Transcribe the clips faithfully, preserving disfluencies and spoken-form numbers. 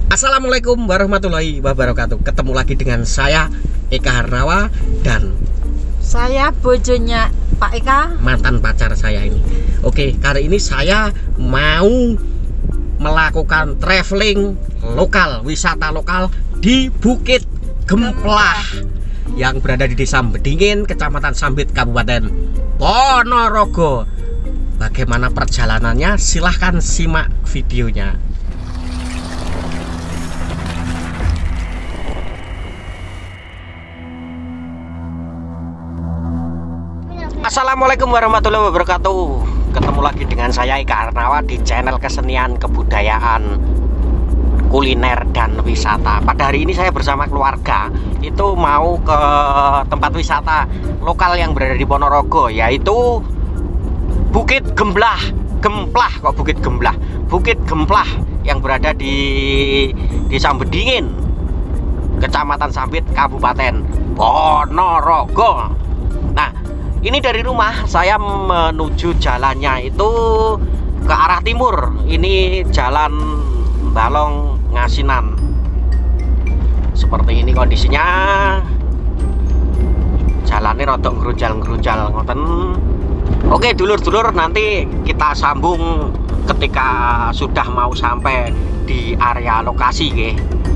Assalamualaikum warahmatullahi wabarakatuh. Ketemu lagi dengan saya Eka Harnawa dan saya bojonya Pak Eka, mantan pacar saya ini. Oke, kali ini saya mau melakukan traveling lokal, wisata lokal di Bukit Gemplah yang berada di Desa Bedingin, Kecamatan Sambit, Kabupaten Ponorogo. Bagaimana perjalanannya? Silahkan simak videonya. Assalamualaikum warahmatullahi wabarakatuh. Ketemu lagi dengan saya Eka Harnawa di channel kesenian, kebudayaan, kuliner, dan wisata. Pada hari ini saya bersama keluarga itu mau ke tempat wisata lokal yang berada di Ponorogo, yaitu Bukit Gemplah. Gemplah kok Bukit Gemplah. Bukit Gemplah yang berada di Desa Bedingin, Kecamatan Sambit, Kabupaten Ponorogo. Nah, ini dari rumah saya menuju jalannya itu ke arah timur. Ini jalan Balong Ngasinan. Seperti ini kondisinya. Jalannya rodok gerunjal-gerunjal ngoten. Oke, dulur-dulur, nanti kita sambung ketika sudah mau sampai di area lokasi, nggih.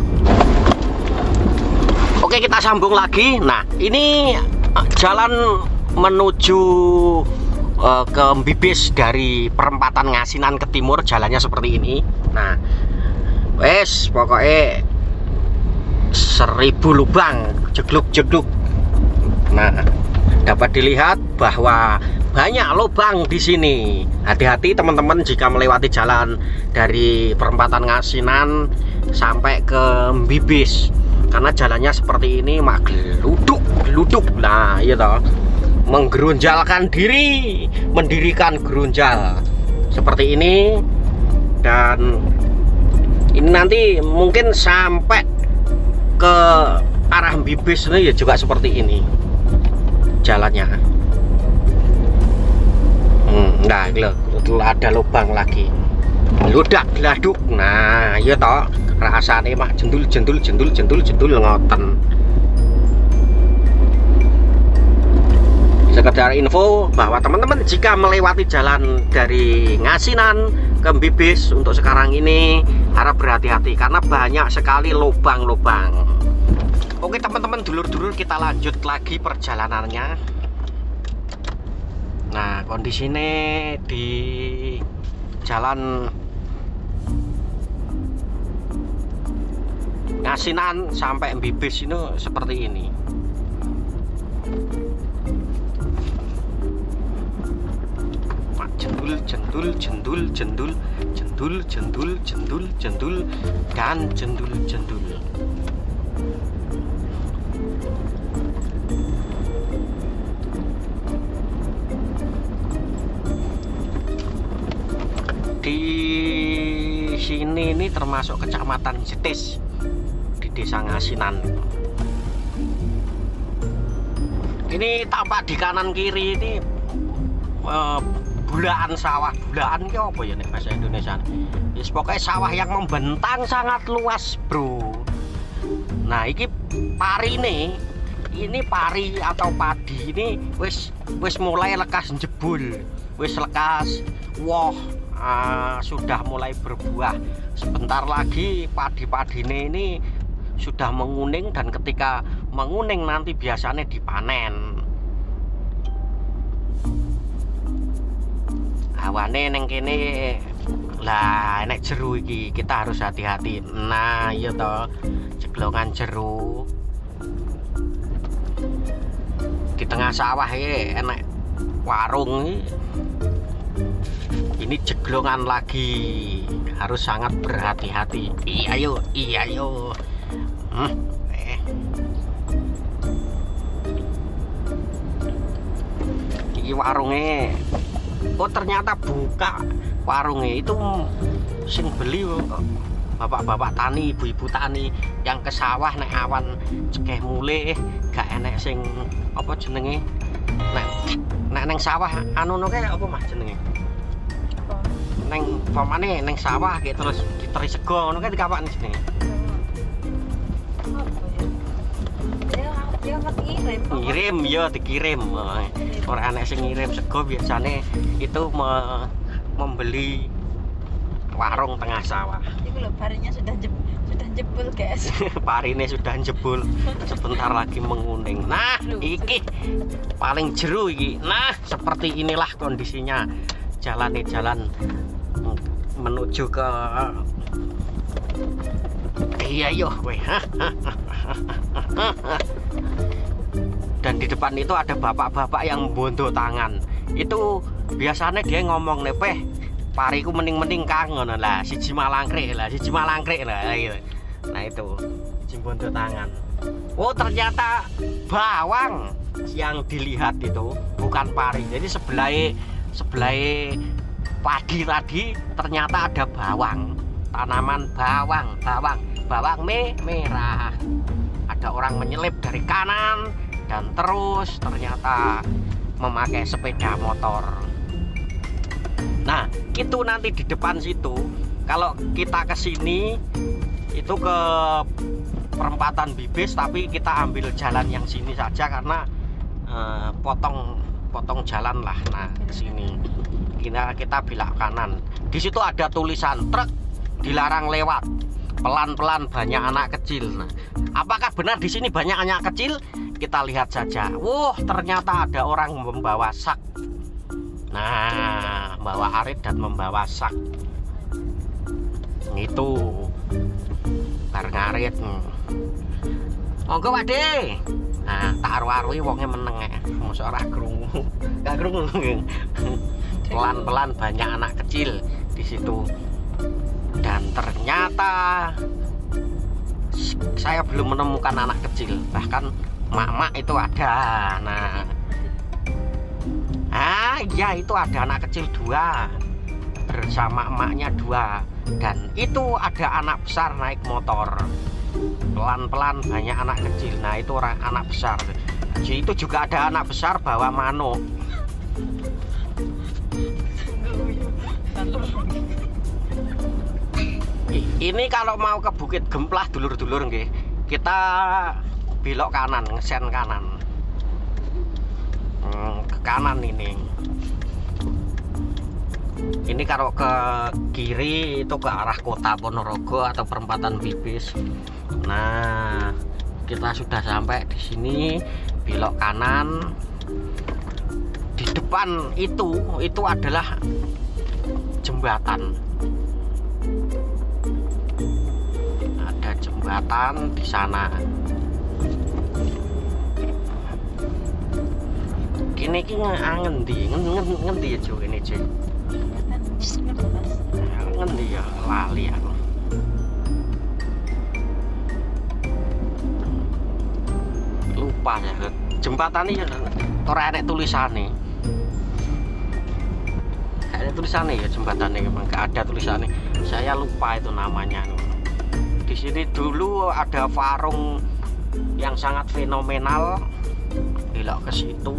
Oke, kita sambung lagi. Nah, ini jalan menuju uh, ke Mbibis dari perempatan Ngasinan ke timur, jalannya seperti ini. Nah, wes pokoknya seribu lubang, jegluk-jegluk. Nah, dapat dilihat bahwa banyak lubang di sini. Hati-hati teman-teman jika melewati jalan dari perempatan Ngasinan sampai ke Mbibis, karena jalannya seperti ini, mak geluduk, geluduk. Nah, iya toh. Menggerunjalkan diri, mendirikan gerunjal seperti ini. Dan ini nanti mungkin sampai ke arah Mbibis ini ya juga seperti ini jalannya. hmm, Nah, ada lubang lagi, ludak geladuk. Nah, iya toh, rasanya mah jendul jendul jendul jendul jendul ngoten. Sekedar info bahwa teman-teman jika melewati jalan dari Ngasinan ke Mbibis untuk sekarang ini harap berhati-hati karena banyak sekali lubang-lubang. Oke teman-teman, dulur-dulur, kita lanjut lagi perjalanannya. Nah, kondisinya di jalan Ngasinan sampai Mbibis ini seperti ini. Jendul, jendul, jendul, jendul, jendul, jendul, jendul, jendul, dan jendul, jendul. Di sini ini termasuk Kecamatan Jetis di Desa Ngasinan. Ini tampak di kanan kiri ini uh, bulaan sawah. Bulaan ki apa ya nih bahasa Indonesia? Yes, pokoknya sawah yang membentang sangat luas, bro. Nah, ini pari nih, ini pari atau padi ini wis wis mulai lekas jebul, wis lekas, wah, uh, sudah mulai berbuah. Sebentar lagi padi-padine ini sudah menguning, dan ketika menguning nanti biasanya dipanen. Awane neng kene lah enek jeru iki, kita harus hati-hati. Nah, iya toh, ceglongan jeru di tengah sawah ya, enek warung ini. Ini ceglongan lagi, harus sangat berhati-hati. Iya yo, iya yo. Hmm, eh. Iki warungnya. Oh, ternyata buka warungnya itu sing beli bapak-bapak tani, ibu-ibu tani yang ke sawah nek awan cekeh mulai gak enek sing apa jenenge nek nek neng sawah anu no kayak apa mah jenenge neng pamane neng sawah kayak terus diteri sego ngono kan dikapak nih sini. Ya ngirim. Ngirim ya dikirim. Orang anak sing ngirim sego biasanya itu me membeli warung tengah sawah. Itu loh parinya sudah jeb, sudah jebol guys. Parine sudah jebol, sebentar lagi menguning. Nah, iki paling jeru iki. Nah, seperti inilah kondisinya. Jalan jalan menuju ke iya yo weh. Dan di depan itu ada bapak-bapak yang bondo tangan. Itu biasanya dia ngomong nih, "Peh, pariku mending-mending kangen lah, siji malangkrik lah, siji malangkrik lah." Nah itu jimbondo tangan. Oh ternyata bawang yang dilihat itu bukan pari. Jadi sebelah sebelah padi tadi ternyata ada bawang, tanaman bawang, bawang, bawang me merah. Ada orang menyelip dari kanan dan terus ternyata memakai sepeda motor. Nah, itu nanti di depan situ, kalau kita ke sini itu ke perempatan Bibis, tapi kita ambil jalan yang sini saja karena eh, potong potong jalan lah. Nah, ke sini kita kita belok kanan. Di situ ada tulisan truk dilarang lewat. Pelan-pelan banyak anak kecil. Nah, apakah benar di sini banyak anak kecil? Kita lihat saja. Wah, ternyata ada orang membawa sak. Nah, membawa arit dan membawa sak. Itu bareng arit. Monggo Pak De. Nah, tak aru-arui wonge meneng ya. Mosok ora krungu. Gak krungu. Pelan-pelan banyak anak kecil di situ. Dan ternyata saya belum menemukan anak kecil, bahkan mak-mak itu ada. Nah, ah ya itu ada anak kecil dua bersama emaknya dua, dan itu ada anak besar naik motor. Pelan-pelan banyak anak kecil. Nah itu orang anak besar. Jadi itu juga ada anak besar bawa manuk. Ini kalau mau ke Bukit Gemplah dulur-dulur nggih, kita belok kanan, ngesen kanan. Hmm, ke kanan ini. Ini kalau ke kiri itu ke arah kota Ponorogo atau perempatan Bibis. Nah, kita sudah sampai di sini, belok kanan. Di depan itu itu adalah jembatan. Ada jembatan di sana. Kini ki ngendi ngendi ngendi ya Jo ini Jo. Ngendi ya lali aku. Lupa ya. Jembatan ini ora ada tulisannya. Ada tulisannya ya jembatannya, memang gak ada tulisannya. Saya lupa itu namanya. Di sini dulu ada warung yang sangat fenomenal. Belok ke situ.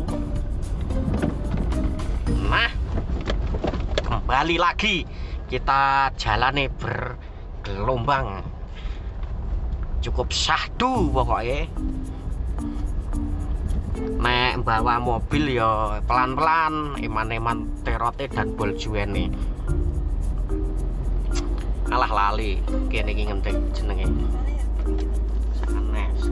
Nah, kembali lagi kita jalani bergelombang. Cukup syahdu pokoknya. Nek bawa mobil ya pelan-pelan, eman-eman terote dan boljuene. Alah lali, kene iki ngentek jenenge. Sanes.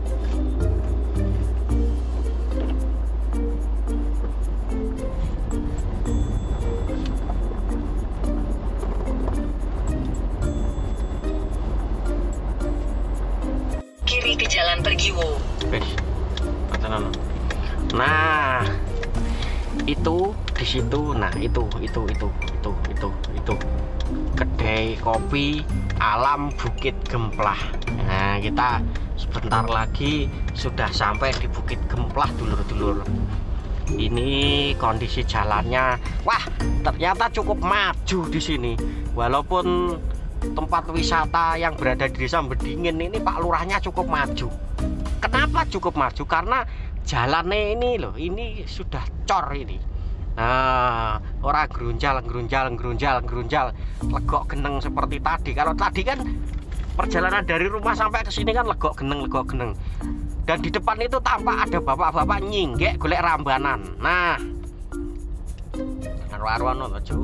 Kiri ke Jalan Pergiwo. Wes. Patenan. Nah, itu di situ. Nah, itu itu itu itu itu itu kedai kopi alam Bukit Gemplah. Nah, kita sebentar lagi sudah sampai di Bukit Gemplah, dulur-dulur. Ini kondisi jalannya, wah, ternyata cukup maju di sini. Walaupun tempat wisata yang berada di Desa Bedingin ini Pak Lurahnya cukup maju. Kenapa cukup maju? Karena jalannya ini loh, ini sudah cor ini. Nah, ora grunjal, grunjal, grunjal, grunjal, legok geneng seperti tadi. Kalau tadi kan perjalanan dari rumah sampai ke sini kan legok geneng, legok geneng. Dan di depan itu tampak ada bapak-bapak nyinggek golek rambanan. Nah, aru-aruan to, Cuk.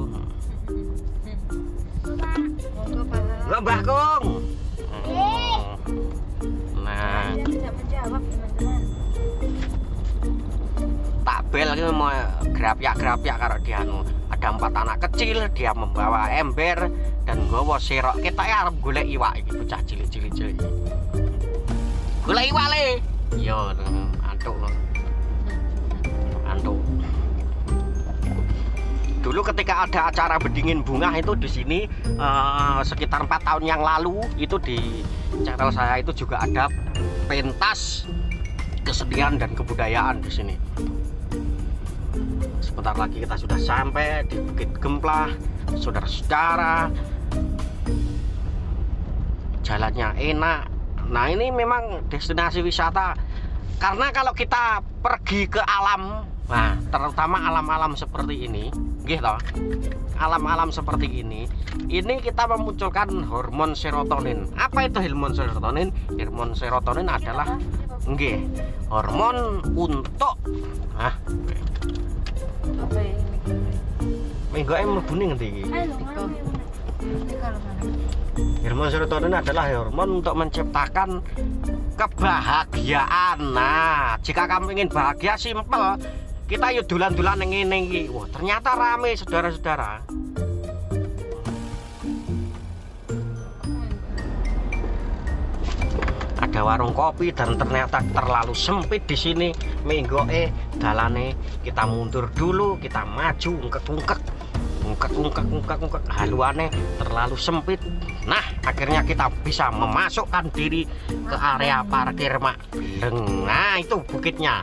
Monggo Pak. Enggak, Mbah Kung. Nah, Dia tidak menjawab teman-teman. tak bel lagi mau gerapiak-gerapiak karo dia anu. Ada empat anak kecil, dia membawa ember dan nggawa serok. Kita arep golek iwak iki bocah cilik-cilik cilik. Golek iwak le. Yo, antuk. Antuk. Dulu ketika ada acara bedingin bunga itu di sini eh, sekitar empat tahun yang lalu itu di channel saya itu juga ada pentas kesenian dan kebudayaan di sini. Sebentar lagi kita sudah sampai di Bukit Gemplah, saudara-saudara. Jalannya enak. Nah, ini memang destinasi wisata karena kalau kita pergi ke alam, nah terutama alam-alam seperti ini, nggih toh. Alam-alam seperti ini, ini kita memunculkan hormon serotonin. Apa itu hormon serotonin? Hormon serotonin adalah nggih, hormon untuk ah Apa ini? minggoke mlebune ngendi iki? Ini kalau mana? Hormon serotonin adalah hormon untuk menciptakan kebahagiaan. Nah, jika kamu ingin bahagia, simpel. Kita yuk dulan-dulan yang ini. Wah, ternyata rame saudara-saudara. Ada warung kopi dan ternyata terlalu sempit di sini. Minggoke dalane kita mundur dulu, kita maju ungkek-ungkek. Ungkek-ungkek-ungkek-ungkek, haluane terlalu sempit. Nah, akhirnya kita bisa memasukkan diri ke area parkir Mak Bleng. Nah, itu bukitnya.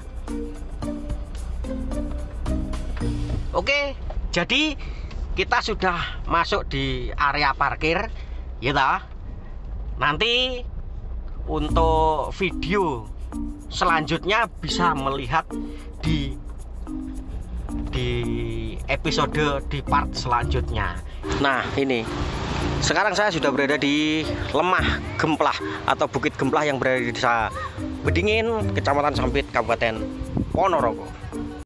Oke, jadi kita sudah masuk di area parkir, ya toh. Nanti untuk video selanjutnya bisa melihat di di episode di part selanjutnya. Nah, ini sekarang saya sudah berada di Lemah Gemplah atau Bukit Gemplah yang berada di desa Bedingin, Kecamatan Sampit, Kabupaten Ponorogo.